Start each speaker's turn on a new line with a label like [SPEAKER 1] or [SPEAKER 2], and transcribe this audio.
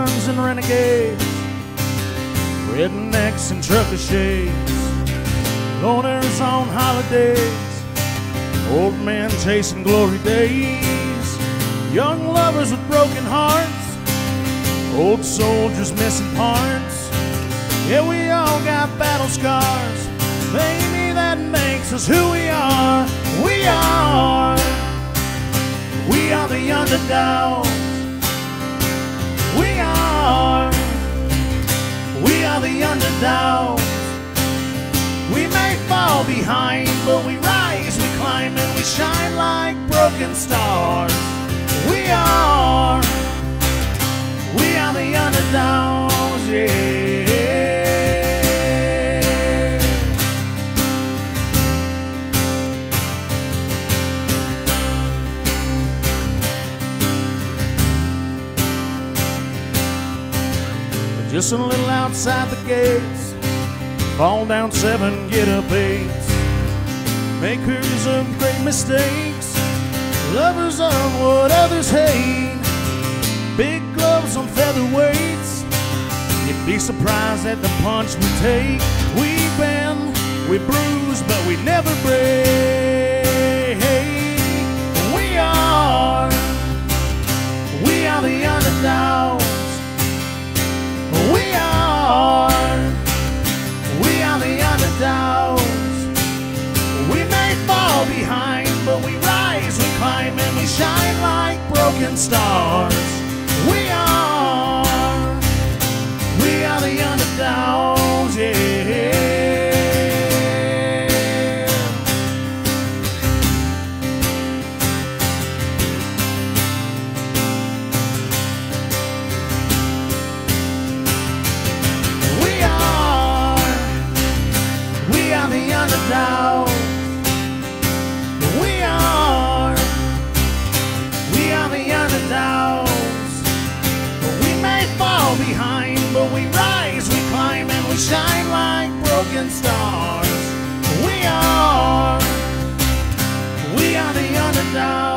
[SPEAKER 1] vagabonds and renegades, rednecks and trucker shades, loners on holidays, old men chasing glory days, young lovers with broken hearts, old soldiers missing parts. Yeah, we all got battle scars, maybe that makes us who we are. We are the underdogs. We are the underdogs. We may fall behind, but we rise, we climb, and we shine like broken stars. We are the underdogs, yeah. Just a little outside the gates, fall down 7, get up 8. Makers of great mistakes, lovers of what others hate. Big gloves on featherweights, you'd be surprised at the punch we take. We bend, we bruise, but we never break. We are the underdogs. We are the underdogs. We may fall behind, but we rise, we climb, and we shine like broken stars. We are the underdogs, yeah. The underdogs. We are the underdogs. We may fall behind, but we rise, we climb, and we shine like broken stars. We are the underdogs.